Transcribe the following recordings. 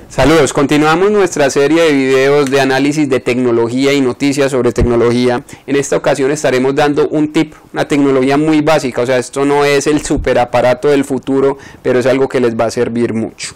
Saludos, continuamos nuestra serie de videos de análisis de tecnología y noticias sobre tecnología. En esta ocasión estaremos dando un tip, una tecnología muy básica, o sea, esto no es el superaparato del futuro, pero es algo que les va a servir mucho.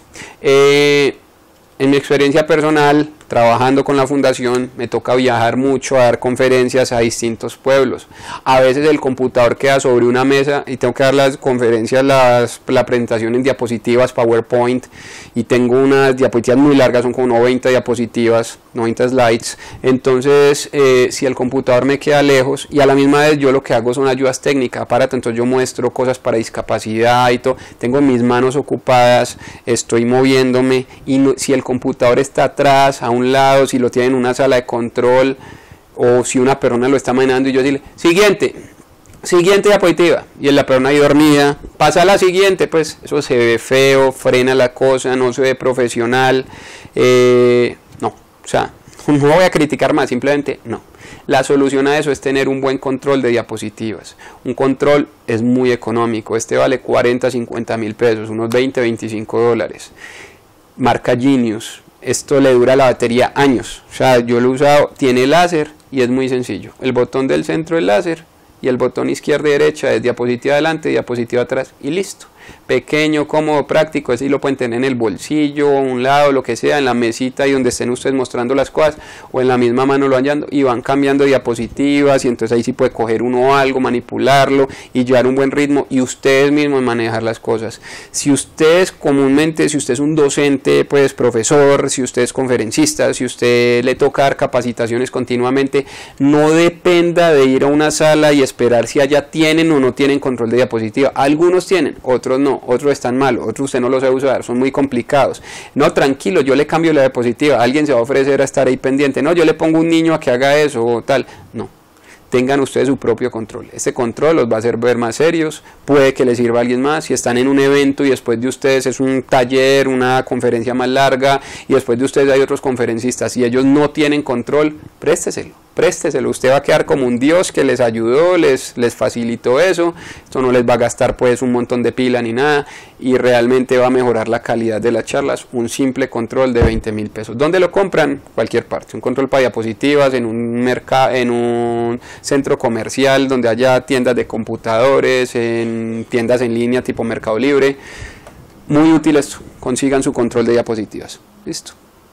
En mi experiencia personal, trabajando con la fundación, me toca viajar mucho a dar conferencias a distintos pueblos. A veces el computador queda sobre una mesa y tengo que dar las conferencias, la presentación en diapositivas, PowerPoint, y tengo unas diapositivas muy largas, son como 90 diapositivas, 90 slides. Entonces, si el computador me queda lejos, y a la misma vez yo lo que hago son ayudas técnicas, aparato, entonces yo muestro cosas para discapacidad y todo, tengo mis manos ocupadas, estoy moviéndome, y no, si el computador está atrás, a un lado, si lo tiene en una sala de control, o si una persona lo está manejando y yo decirle, siguiente diapositiva, y la persona ahí dormida, pasa a la siguiente, pues eso se ve feo, frena la cosa, no se ve profesional, no, o sea, no voy a criticar más, simplemente no. La solución a eso es tener un buen control de diapositivas. Un control es muy económico, este vale 40, 50 mil pesos, unos 20, 25 dólares. Marca Genius, esto le dura la batería años, o sea, yo lo he usado, tiene láser y es muy sencillo. El botón del centro es láser y el botón izquierda y derecha es diapositiva adelante, diapositiva atrás y listo. Pequeño, cómodo, práctico, así lo pueden tener en el bolsillo, a un lado, lo que sea, en la mesita y donde estén ustedes mostrando las cosas, o en la misma mano lo van y van cambiando diapositivas, y entonces ahí sí puede coger uno algo, manipularlo y llevar un buen ritmo, y ustedes mismos manejar las cosas. Si ustedes comúnmente, si usted es un docente, pues profesor, si usted es conferencista, si usted le toca dar capacitaciones continuamente, no dependa de ir a una sala y esperar si allá tienen o no tienen control de diapositiva. Algunos tienen, otros no, otros están mal, otros usted no los sabe usar, son muy complicados. No, tranquilo, yo le cambio la diapositiva, alguien se va a ofrecer a estar ahí pendiente, no, yo le pongo un niño a que haga eso o tal, no. Tengan ustedes su propio control. Este control los va a hacer ver más serios, puede que les sirva a alguien más. Si están en un evento y después de ustedes es un taller, una conferencia más larga, y después de ustedes hay otros conferencistas y ellos no tienen control, présteselo. Usted va a quedar como un dios que les ayudó, les facilitó eso. Esto no les va a gastar pues un montón de pila ni nada, y realmente va a mejorar la calidad de las charlas. Un simple control de 20 mil pesos. ¿Dónde lo compran? Cualquier parte. Un control para diapositivas, en un mercado, en un centro comercial donde haya tiendas de computadores, en tiendas en línea tipo Mercado Libre. Muy útil esto. Consigan su control de diapositivas. Listo.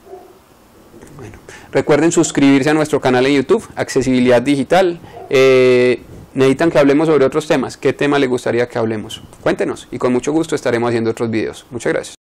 Bueno, recuerden suscribirse a nuestro canal en YouTube, Accesibilidad Digital. Necesitan que hablemos sobre otros temas. ¿Qué tema les gustaría que hablemos? Cuéntenos y con mucho gusto estaremos haciendo otros videos. Muchas gracias.